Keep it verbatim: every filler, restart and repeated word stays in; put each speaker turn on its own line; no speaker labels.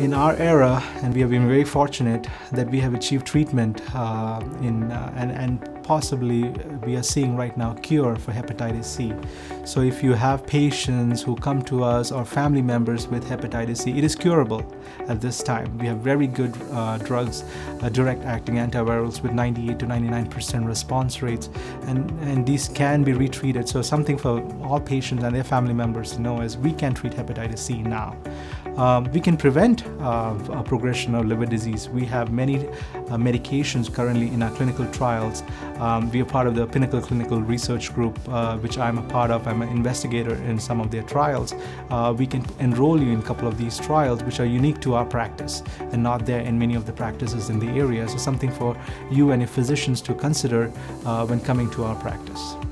In our era, and we have been very fortunate that we have achieved treatment uh, in uh, and, and possibly we are seeing right now cure for hepatitis C. So if you have patients who come to us or family members with hepatitis C, it is curable at this time. We have very good uh, drugs, uh, direct-acting antivirals with ninety-eight to ninety-nine percent response rates, and, and these can be retreated. So something for all patients and their family members to know is we can treat hepatitis C now. Um, we can prevent uh, a progression of liver disease. We have many uh, medications currently in our clinical trials. Um, we are part of the Pinnacle Clinical Research Group, uh, which I'm a part of. I'm an investigator in some of their trials. Uh, we can enroll you in a couple of these trials, which are unique to our practice and not there in many of the practices in the area. So something for you and your physicians to consider uh, when coming to our practice.